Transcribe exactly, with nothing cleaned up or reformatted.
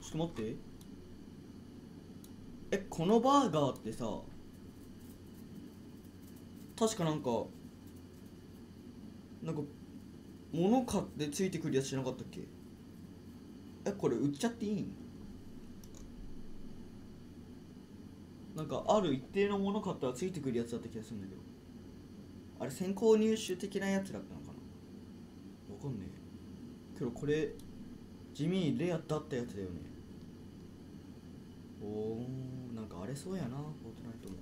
ちょっと待って。え、このバーガーってさ、確かなんかなんか物買ってついてくるやつじゃなかったっけ？え、これ売っちゃっていいん？なんかある一定のもの買ったらついてくるやつだった気がするんだけど、あれ先行入手的なやつだったのかな。わかんねえけど、これ地味にレアだったやつだよね。おー、なんかあれそうやな、フォートナイトも。